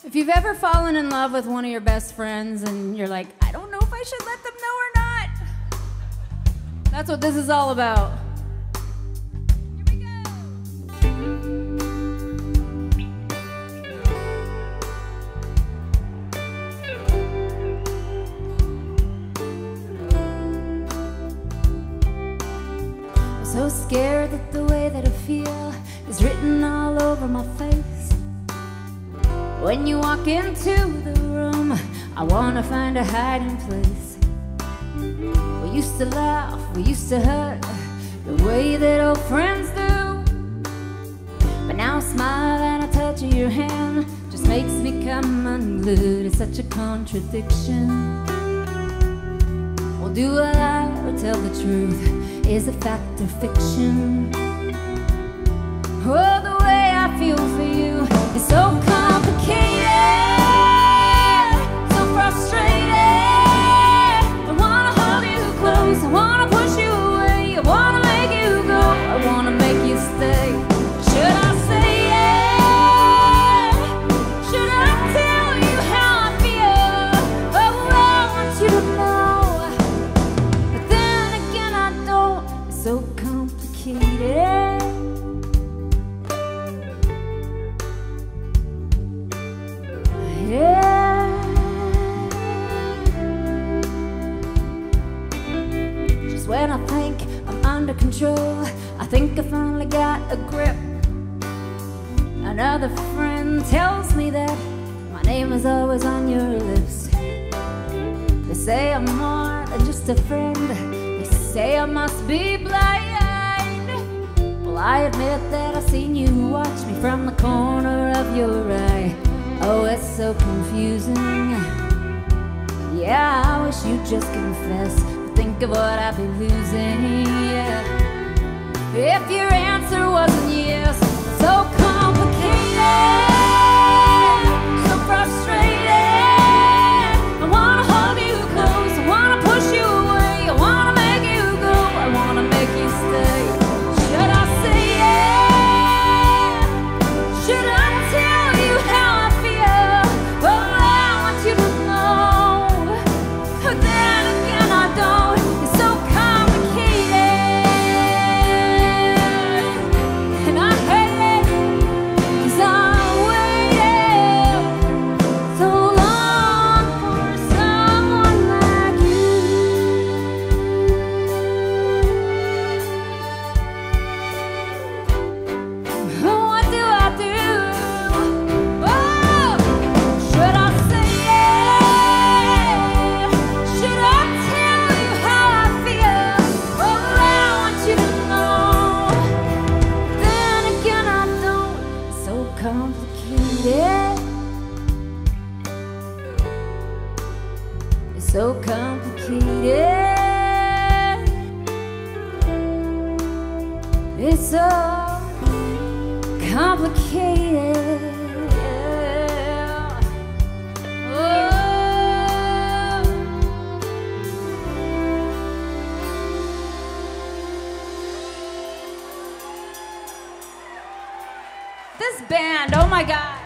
If you've ever fallen in love with one of your best friends and you're like, I don't know if I should let them know or not, that's what this is all about. Here we go. I'm so scared that the way that I feel is written all over my face. When you walk into the room, I wanna find a hiding place. We used to laugh, we used to hurt, the way that old friends do. But now a smile and a touch of your hand just makes me come unglued. It's such a contradiction. Well, do I lie or tell the truth? Is it fact or fiction? Oh, the way I feel for you is so complicated, so frustrated. I wanna hold you close, I wanna push you away, I wanna make you go, I wanna make you stay. Should I say yeah? Should I tell you how I feel? Oh, I want you to know, but then again I don't. It's so complicated. Yeah. Just when I think I'm under control, I think I finally got a grip. Another friend tells me that my name is always on your lips. They say I'm more than just a friend. They say I must be blind. Well, I admit that I've seen you watch me from the corner of your eye. Oh, it's so confusing. Yeah, I wish you'd just confess. Think of what I'd be losing, yeah. If your answer wasn't yes, so complicated, so frustrated. I wanna hold you close, I wanna push you away, I wanna make you go, I wanna make you stay. Should I say yeah? Should I tell you how I feel? Oh, I want you to know, but then again I don't. It's so complicated, and I hate it, 'cause I waited so long for someone like you. What do I do? Oh, should I say yeah? Should I tell you how I feel? Oh, I want you to know. Then again, I don't. It's so complicated. It's so complicated. It's so complicated. Oh. This band, oh my God.